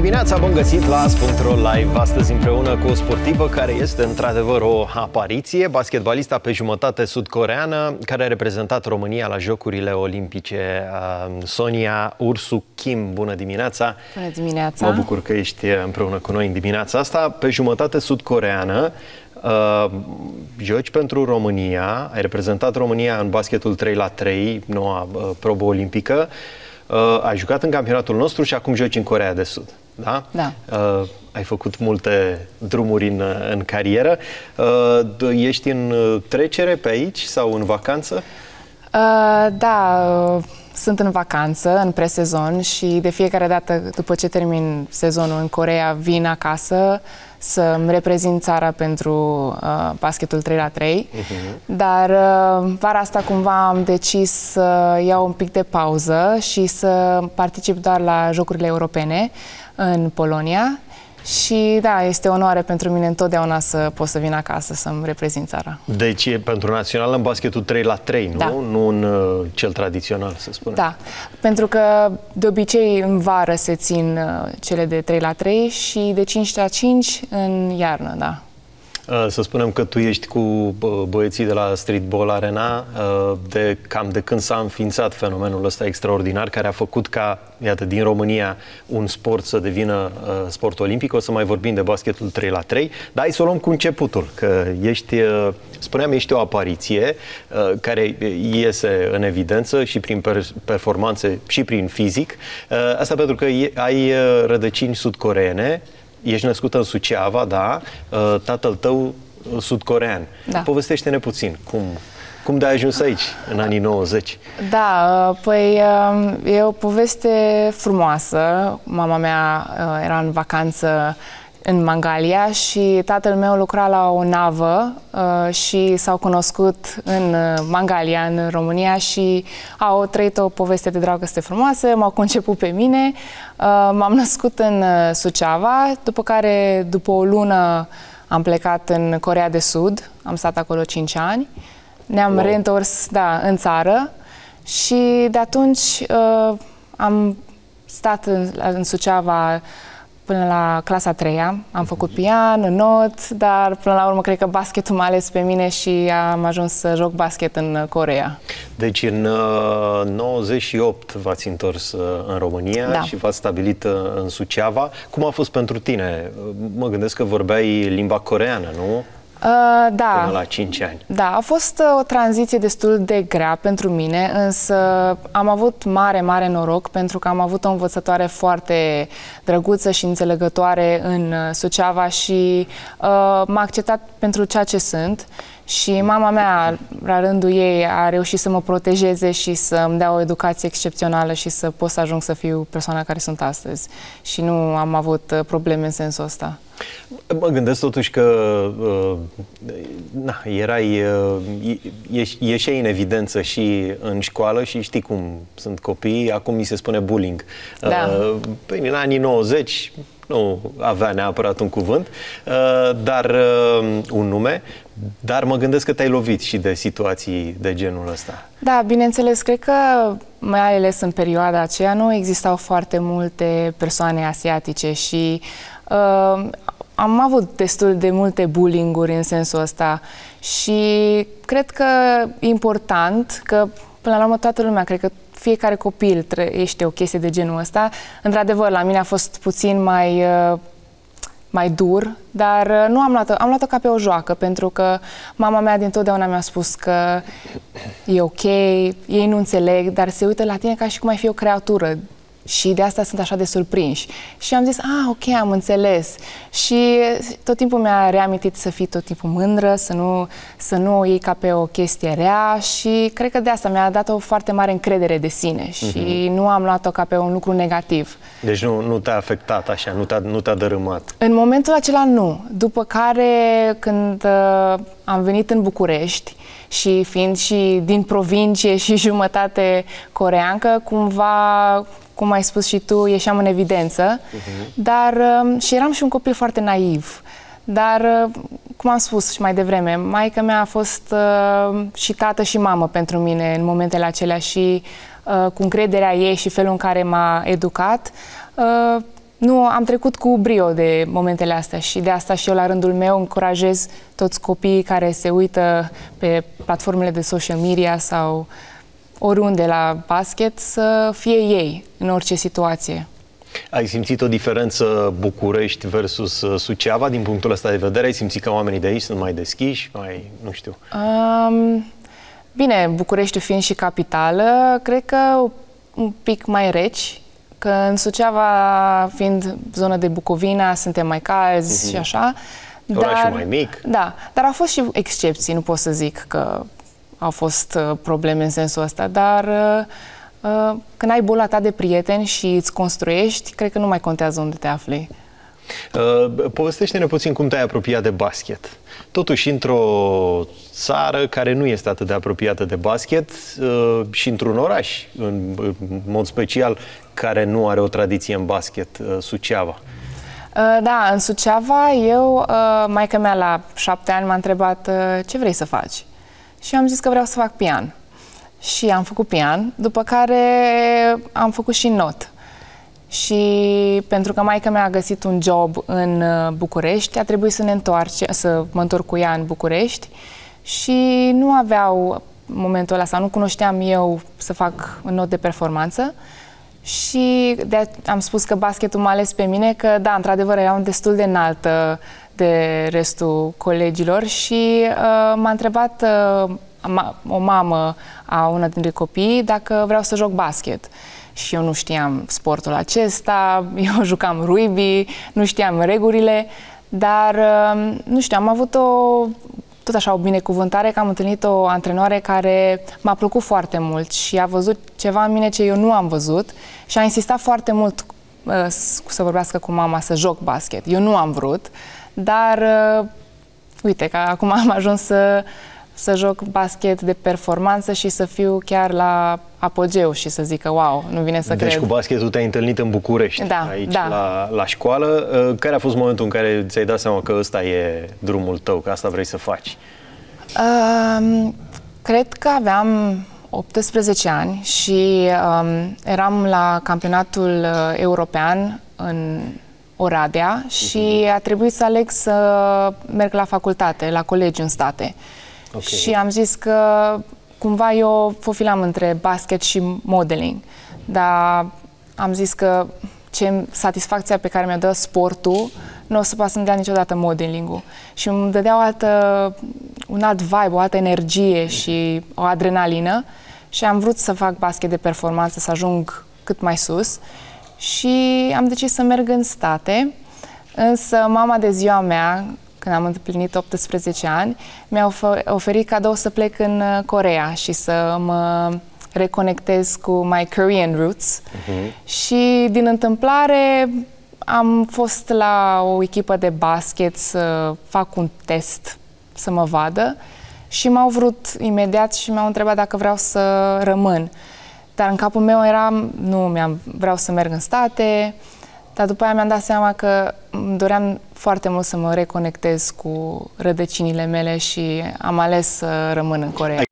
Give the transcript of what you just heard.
dimineața, bun găsit la As.ro Live. Astăzi împreună cu o sportivă care este într-adevăr o apariție, basketbalista pe jumătate sud-coreană care a reprezentat România la Jocurile Olimpice, Sonia Ursu Kim. Bună dimineața! Bună dimineața! Mă bucur că ești împreună cu noi în dimineața asta. Pe jumătate sud-coreană, joci pentru România, ai reprezentat România în basketul 3x3, noua probă olimpică. Ai jucat în campionatul nostru și acum joci în Coreea de Sud, da? Da. Ai făcut multe drumuri în carieră. Ești în trecere pe aici sau în vacanță? Da, sunt în vacanță, în presezon și de fiecare dată după ce termin sezonul în Coreea vin acasă să-mi reprezint țara pentru basketul 3x3. Dar vara asta cumva am decis să iau un pic de pauză și să particip doar la Jocurile Europene în Polonia. Și da, este onoare pentru mine întotdeauna să pot să vin acasă să-mi reprezint țara. Deci e pentru național în basketul 3x3, nu? Da. Nu în cel tradițional, să spunem. Da, pentru că de obicei în vară se țin cele de 3x3 și de 5x5 în iarnă, da. Să spunem că tu ești cu băieții de la Streetball Arena cam de când s-a înființat fenomenul ăsta extraordinar care a făcut ca, iată, din România un sport să devină sport olimpic. O să mai vorbim de basketul 3x3, dar hai să o luăm cu începutul, că ești, spuneam, ești o apariție care iese în evidență și prin performanțe și prin fizic. Asta pentru că ai rădăcini sud-coreene. Ești născută în Suceava, da? Tatăl tău sud-corean. Da. Povestește-ne puțin, cum de-ai ajuns aici, în anii 90? Da, păi e o poveste frumoasă. Mama mea era în vacanță în Mangalia și tatăl meu lucra la o navă și s-au cunoscut în Mangalia, în România, și au trăit o poveste de dragoste frumoasă, m-au conceput pe mine, m-am născut în Suceava, după care, după o lună, am plecat în Coreea de Sud, am stat acolo 5 ani, ne-am reîntors, da, în țară și de atunci am stat în Suceava până la clasa 3-a, am făcut pian, not, dar până la urmă cred că basketul m-a ales pe mine și am ajuns să joc basket în Coreea. Deci în 98 v-ați întors în România, da, și v-ați stabilit în Suceava. Cum a fost pentru tine? Mă gândesc că vorbeai limba coreeană, nu? Da. Până la 5 ani. Da, a fost o tranziție destul de grea pentru mine, însă am avut mare noroc pentru că am avut o învățătoare foarte drăguță și înțelegătoare în Suceava și m-a acceptat pentru ceea ce sunt. Și mama mea, la rândul ei, a reușit să mă protejeze și să-mi dea o educație excepțională și să pot să ajung să fiu persoana care sunt astăzi. Și nu am avut probleme în sensul ăsta. Mă gândesc totuși că ieșeai în evidență și în școală și știi cum sunt copiii, acum mi se spune bullying. Da. În anii 90 nu avea neapărat un cuvânt, dar un nume, dar mă gândesc că te-ai lovit și de situații de genul ăsta. Da, bineînțeles, cred că mai ales în perioada aceea nu existau foarte multe persoane asiatice și am avut destul de multe bullying-uri în sensul ăsta și cred că e important că până la urmă toată lumea, cred că fiecare copil trăiește o chestie de genul ăsta. Într-adevăr, la mine a fost puțin mai dur, dar nu am luat-o ca pe o joacă, pentru că mama mea dintotdeauna mi-a spus că e ok, ei nu înțeleg, dar se uită la tine ca și cum ai fi o creatură. Și de asta sunt așa de surprinși. Și am zis, ok, am înțeles. Și tot timpul mi-a reamintit să fii tot timpul mândră, să nu o iei ca pe o chestie rea și cred că de asta mi-a dat o foarte mare încredere de sine și nu am luat-o ca pe un lucru negativ. Deci nu te-a afectat așa, nu te-a dărâmat? În momentul acela nu. După care, când am venit în București și fiind și din provincie și jumătate coreeancă, cumva, cum ai spus și tu, ieșeam în evidență, dar și eram și un copil foarte naiv. Dar, cum am spus și mai devreme, maica mea a fost și tată și mamă pentru mine în momentele acelea și cu încrederea ei și felul în care m-a educat, nu, am trecut cu brio de momentele astea și de asta și eu la rândul meu încurajez toți copiii care se uită pe platformele de social media sau oriunde la basket să fie ei în orice situație. Ai simțit o diferență București versus Suceava din punctul ăsta de vedere? Ai simțit că oamenii de aici sunt mai deschiși, mai, nu știu? Bine, București fiind și capitală, cred că un pic mai reci, că în Suceava, fiind zonă de Bucovina, suntem mai calzi și așa. Orașul mai mic. Da, dar au fost și excepții, nu pot să zic că au fost probleme în sensul ăsta, dar când ai bola ta de prieteni și îți construiești, cred că nu mai contează unde te afli. Povestește-ne puțin cum te-ai apropiat de basket. Totuși, într-o țară care nu este atât de apropiată de basket și într-un oraș, în mod special, care nu are o tradiție în basket, Suceava. Da, în Suceava, maică-mea la 7 ani m-a întrebat ce vrei să faci? Și am zis că vreau să fac pian. Și am făcut pian, după care am făcut și not. Și pentru că maică-mea a găsit un job în București, a trebuit să mă întorc cu ea în București și nu aveau momentul ăla, sau nu cunoșteam eu să fac un not de performanță și am spus că basketul m-a ales pe mine, că da, într-adevăr eram destul de înaltă de restul colegilor și m-a întrebat o mamă a una dintre copii dacă vreau să joc basket. Și eu nu știam sportul acesta, eu jucam rugby, nu știam regulile, dar nu știu, am avut tot așa o binecuvântare că am întâlnit o antrenoare care m-a plăcut foarte mult și a văzut ceva în mine ce eu nu am văzut și a insistat foarte mult să vorbească cu mama să joc basket. Eu nu am vrut, dar uite că acum am ajuns să joc basket de performanță și să fiu chiar la apogeu și să zic că wow, nu vine să cred. Deci cu basketul te-ai întâlnit în București, aici la școală. Care a fost momentul în care ți-ai dat seama că ăsta e drumul tău, că asta vrei să faci? Cred că aveam 18 ani și eram la campionatul european în Oradea și a trebuit să aleg să merg la facultate, la colegiu în state. Okay. Și am zis că cumva eu fofilam între basket și modeling, dar am zis că satisfacția pe care mi-o dă sportul nu o să poată să-mi dea niciodată modeling-ul. Și îmi dădea un alt vibe, o altă energie și o adrenalină și am vrut să fac basket de performanță, să ajung cât mai sus și am decis să merg în state, însă mama de ziua mea, când am împlinit 18 ani, mi-a oferit cadou să plec în Coreea și să mă reconectez cu my Korean roots. Și din întâmplare am fost la o echipă de basket să fac un test să mă vadă și m-au vrut imediat și m-au întrebat dacă vreau să rămân. Dar în capul meu vreau să merg în state. Dar după aia mi-am dat seama că îmi doream foarte mult să mă reconectez cu rădăcinile mele și am ales să rămân în Coreea.